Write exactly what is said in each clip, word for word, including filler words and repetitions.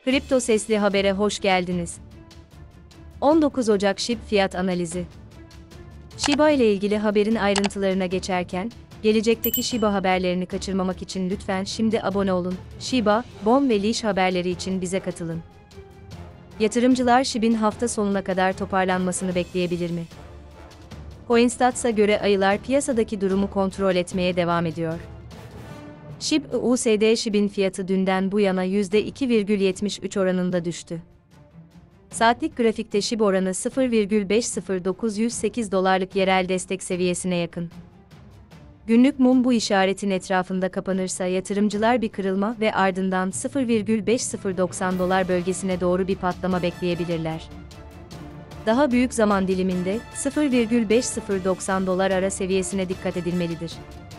Kripto Sesli Haber'e hoş geldiniz. on dokuz Ocak SHIB fiyat analizi. Shiba ile ilgili haberin ayrıntılarına geçerken, gelecekteki Shiba haberlerini kaçırmamak için lütfen şimdi abone olun. Shiba, B O M ve Leash haberleri için bize katılın. Yatırımcılar SHIB'in hafta sonuna kadar toparlanmasını bekleyebilir mi? Coinstats'a göre ayılar piyasadaki durumu kontrol etmeye devam ediyor. SHIB U S D SHIB'in fiyatı dünden bu yana yüzde iki virgül yetmiş üç oranında düştü. Saatlik grafikte SHIB oranı sıfır virgül beş sıfır dokuz yüz sekiz dolarlık yerel destek seviyesine yakın. Günlük mum bu işaretin etrafında kapanırsa yatırımcılar bir kırılma ve ardından sıfır virgül beş sıfır doksan dolar bölgesine doğru bir patlama bekleyebilirler. Daha büyük zaman diliminde sıfır virgül beş sıfır doksan dolar ara seviyesine dikkat edilmelidir.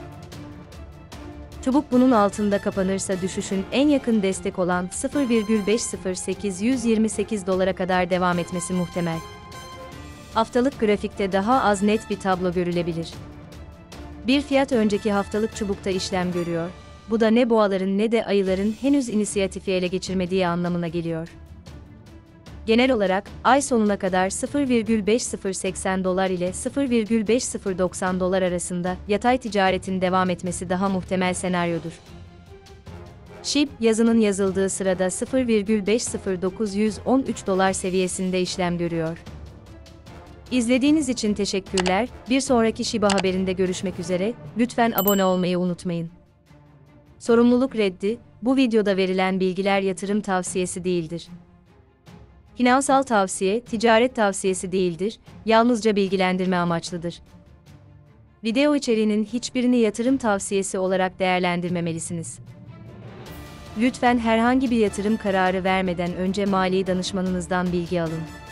Çubuk bunun altında kapanırsa düşüşün en yakın destek olan sıfır virgül beş sıfır sekiz yirmi sekiz dolara kadar devam etmesi muhtemel. Haftalık grafikte daha az net bir tablo görülebilir. Bir fiyat önceki haftalık çubukta işlem görüyor. Bu da ne boğaların ne de ayıların henüz inisiyatifi ele geçirmediği anlamına geliyor. Genel olarak, ay sonuna kadar sıfır virgül beş sıfır seksen dolar ile sıfır virgül beş sıfır doksan dolar arasında yatay ticaretin devam etmesi daha muhtemel senaryodur. SHIB, yazının yazıldığı sırada sıfır virgül beş sıfır dokuz yüz on üç dolar seviyesinde işlem görüyor. İzlediğiniz için teşekkürler. Bir sonraki Shiba haberinde görüşmek üzere. Lütfen abone olmayı unutmayın. Sorumluluk reddi, bu videoda verilen bilgiler yatırım tavsiyesi değildir. Finansal tavsiye, ticaret tavsiyesi değildir, yalnızca bilgilendirme amaçlıdır. Video içeriğinin hiçbirini yatırım tavsiyesi olarak değerlendirmemelisiniz. Lütfen herhangi bir yatırım kararı vermeden önce mali danışmanınızdan bilgi alın.